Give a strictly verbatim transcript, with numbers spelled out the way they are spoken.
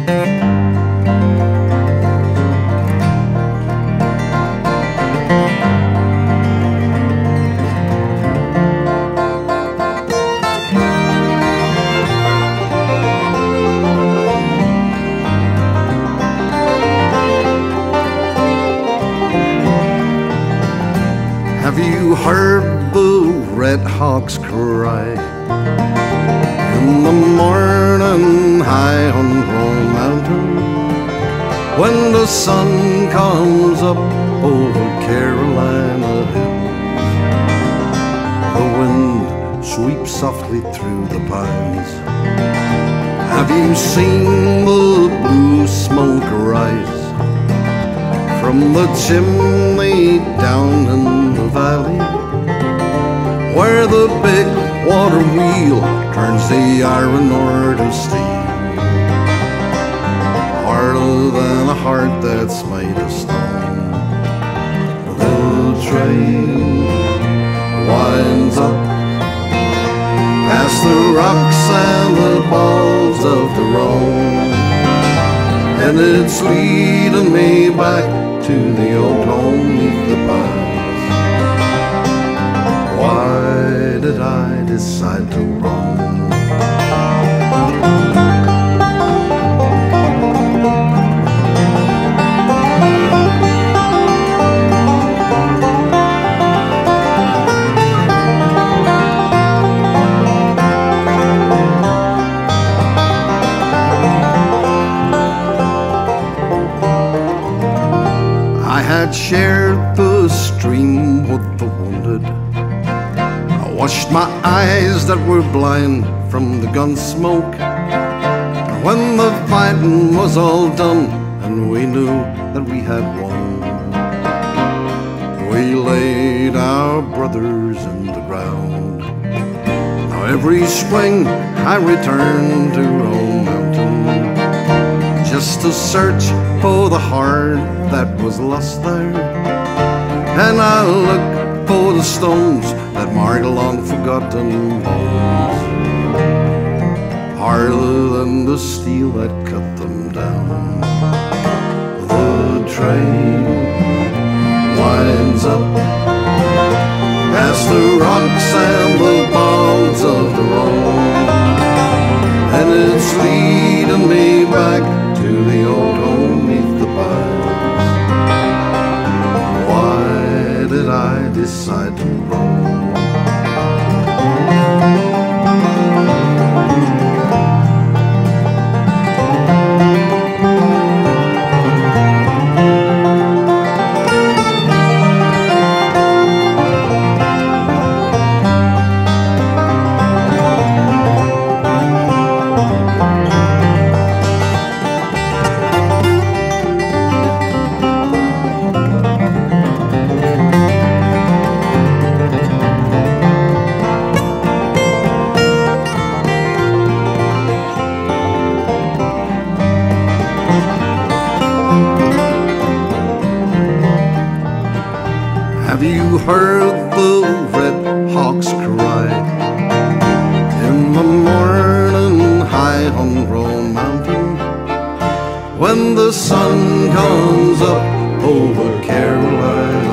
Have you heard the red hawks cry in the morning high on Roan Mountain, when the sun comes up over Carolina hills? The wind sweeps softly through the pines. Have you seen the blue smoke rise from the chimney down in the valley, where the big water wheel turns the iron ore to steel? Harder than a heart that's made of stone, the train winds up past the rocks and the balls of the Rhone, and it's leading me back to the old home neath the pines. Why did I decide to roam? I had shared the stream with the wounded. I washed my eyes that were blind from the gun smoke. And when the fighting was all done and we knew that we had won, we laid our brothers in the ground. Now every spring I return to Roan Mountain, just to search for the heart that was lost there, and I look for the stones that mark long forgotten bones, harder than the steel that cut them down. The train winds up past the rocks and the bogs of the Rhone, and it's leading me back to the old home neath the pines. Why did I decide to roam? Have you heard the red hawks cry in the morning high on Roan Mountain, when the sun comes up over Carolina